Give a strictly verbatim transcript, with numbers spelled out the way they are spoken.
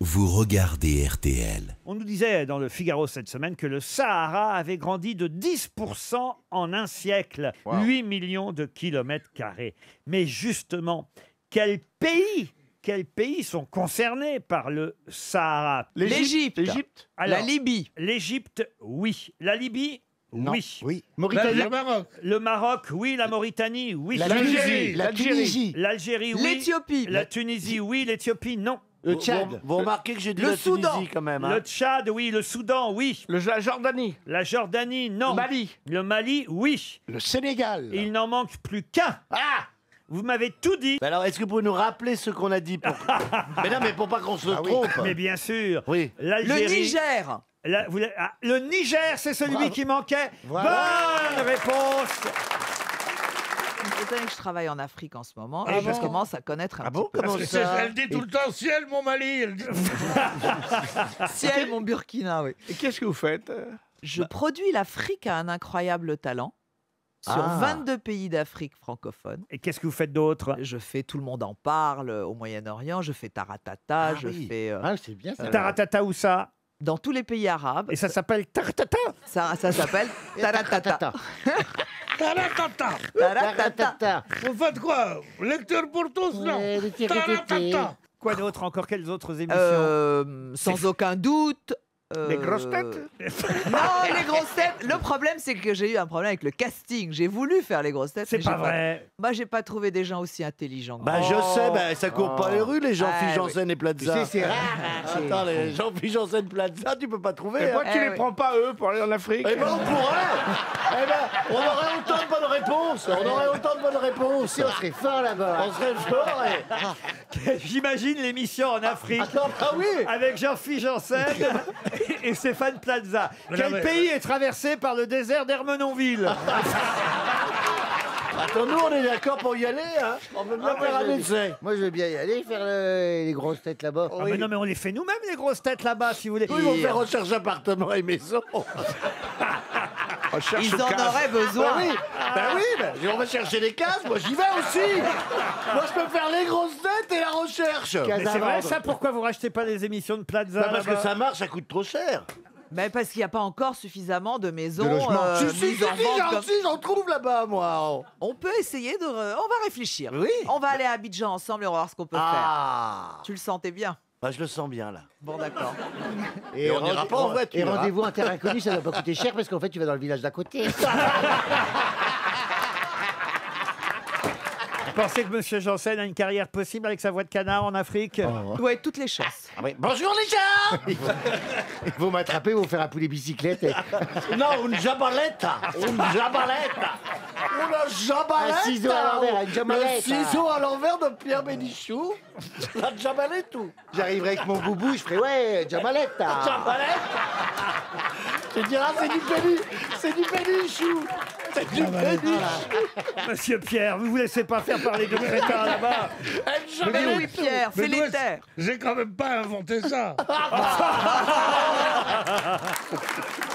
vous regardez R T L. On nous disait dans le Figaro cette semaine que le Sahara avait grandi de dix pour cent en un siècle, Wow. huit millions de kilomètres carrés. Mais justement, quels pays, quels pays sont concernés par le Sahara? L'Égypte. L'Égypte. Alors, La Libye. L'Égypte, oui. La Libye, Non. oui. Oui. La- Mauritanie. Le Maroc. Le Maroc, oui. La Mauritanie, oui. La L'Algérie. Tunisie. La L'Algérie. Tunisie. L'Algérie, oui. L'Éthiopie. La Tunisie, oui. L'Éthiopie, non. Le Vous, Tchad. vous remarquez que j'ai dit Le la Tunisie Soudan. quand même. Hein. Le Tchad, oui. Le Soudan, oui. Le, la Jordanie. La Jordanie, non. Le Mali. Le Mali, oui. Le Sénégal. Et il n'en manque plus qu'un. Ah Vous m'avez tout dit. Mais alors, est-ce que vous pouvez nous rappeler ce qu'on a dit pour... Mais non, mais pour pas qu'on se Ah oui. trompe. Mais bien sûr. Oui. Le L'Algérie. Niger. La- vous l'avez- ah, le Niger, c'est celui Bravo. qui manquait. Voilà. Bonne réponse. Vous savez que je travaille en Afrique en ce moment Ah et bon je commence à connaître un Ah bon? petit peu. Comment Parce que c'est- ça? elle dit tout le temps ciel, mon Mali. Elle dit- Ciel, mon Burkina, oui. Et qu'est-ce que vous faites euh Je produis l'Afrique à un incroyable talent sur Ah. vingt-deux pays d'Afrique francophone. Et qu'est-ce que vous faites d'autre? Je fais Tout le monde en parle au Moyen-Orient, je fais Taratata, Ah je oui. fais euh, Ah, c'est bien ça. Taratata où ça? dans tous les pays arabes. Et ça s'appelle Taratata. Ça, ça s'appelle Taratata. Taratata. Taratata. Taratata. Taratata. Vous faites quoi? Lecteur pour tous, non? Ouais, les tiritétés. Taratata. Quoi d'autre encore? Quelles autres émissions? Euh, sans aucun doute. euh, Les grosses têtes. Non, les grosses têtes. Le problème, c'est que j'ai eu un problème avec le casting. J'ai voulu faire les grosses têtes. C'est mais pas j'ai vrai. Bah, j'ai pas trouvé des gens aussi intelligents. que Bah, moi. je Oh. sais, bah, ça court pas les rues, les Jean-Philippe Ah, Janssen et Tu Plaza. sais, c'est rare. hein, c'est- Attends, les Jean-Philippe Janssen Plaza, tu peux pas trouver. Et hein. pourquoi tu Eh les oui. prends pas, eux, pour aller en Afrique? Eh ben, on pourrait. Eh ben, on aurait autant de bonnes réponses. On aurait autant de bonnes réponses. Si, on serait fort là-bas. On serait fort. Et... J'imagine l'émission en Afrique. Attends, bah oui. Avec Jean-Philippe Janssen et et Stéphane Plaza. Mais Quel non, mais- pays est traversé par le désert d'Ermenonville? Attends, nous, on est d'accord pour y aller. Hein. On veut bien Ah, moi, faire un je vais- essai. Moi, je veux bien y aller faire le- les grosses têtes là-bas. Ah, mais non, mais on les fait nous-mêmes, les grosses têtes là-bas, si vous voulez. Nous, ils vont faire recherche appartement et maison. Recherche Ils en case. auraient besoin. Bah oui, bah oui, bah, on va chercher les cases. Moi, j'y vais aussi. Moi, je peux faire les grosses têtes et la recherche. Mais c'est vrai ça? Pourquoi vous rachetez pas les émissions de Plaza Bah, parce que là-bas? ça marche, ça coûte trop cher. Mais parce qu'il n'y a pas encore suffisamment de maisons De logements. euh, si, si, mises si, en si, vente j'en comme- si, j'en trouve là-bas, moi. On peut essayer de... re- On va réfléchir. Oui. On va aller à Abidjan ensemble et on va voir ce qu'on peut faire. Ah. Tu le sentais bien? Bah, je le sens bien, là. Bon, d'accord. Et on ira pas en voiture, Et hein. rendez-vous en terre inconnue, ça doit pas coûter cher parce qu'en fait, tu vas dans le village d'à côté. Vous pensez que M. Janssen a une carrière possible avec sa voix de canard en Afrique? Ouais, toutes les chances. Ah oui. Bonjour, les gens. Ils vont m'attraper, ils vont faire un poulet bicyclette. et- Non, une jabaletta. Une jabaletta. Une jabaletta. Un ciseau à l'envers, une jabaletta. Le ciseau à l'envers de Pierre Bénichou. La jabaletta. J'arriverai avec mon boubou, je ferai ouais, Jamaletta. Jabaletta. Tu diras, c'est du péni. C'est du Bénichou. C'est du Bénichou. Monsieur Pierre, vous vous laissez pas faire parler de crétins là-bas. Elle Mais jabaletta. oui, Pierre, Mais fais moi, les terres. J'ai quand même pas inventé ça.